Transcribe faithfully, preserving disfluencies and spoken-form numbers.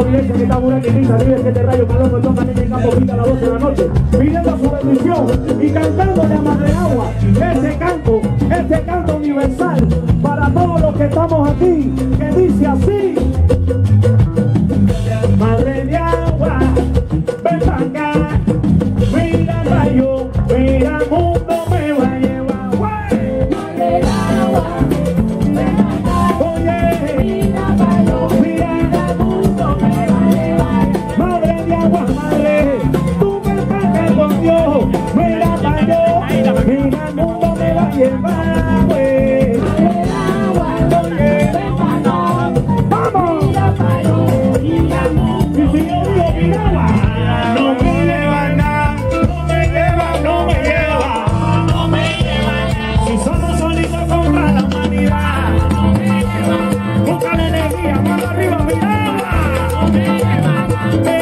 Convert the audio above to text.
evidencia que está una quinita, vive que te rayo, palomo, toca en el campo, grita a las doce de la noche, pidiendo su bendición y cantándole a Madre Agua, ese canto, ese canto universal para todos los que estamos aquí, que dice así. Madre de agua, ven pa' acá, mira rayo, mira mundo me va a llevar. Madre de agua, ven acá, oye, mira rayo, mira mundo me va a llevar. Madre de agua, madre, tú ven pa' acá con Dios, mira rayo, mira mundo me va a llevar. Wey. Madre de agua, oye, ven pa' acá, vamos, mira rayo, mira mundo. Y si yo digo mira agua, no me lleva nada, no me lleva, no me lleva, no me lleva nada. Si somos solitos contra la humanidad, no me lleva nada. Busca la energía, mano arriba, mira agua, no me lleva nada.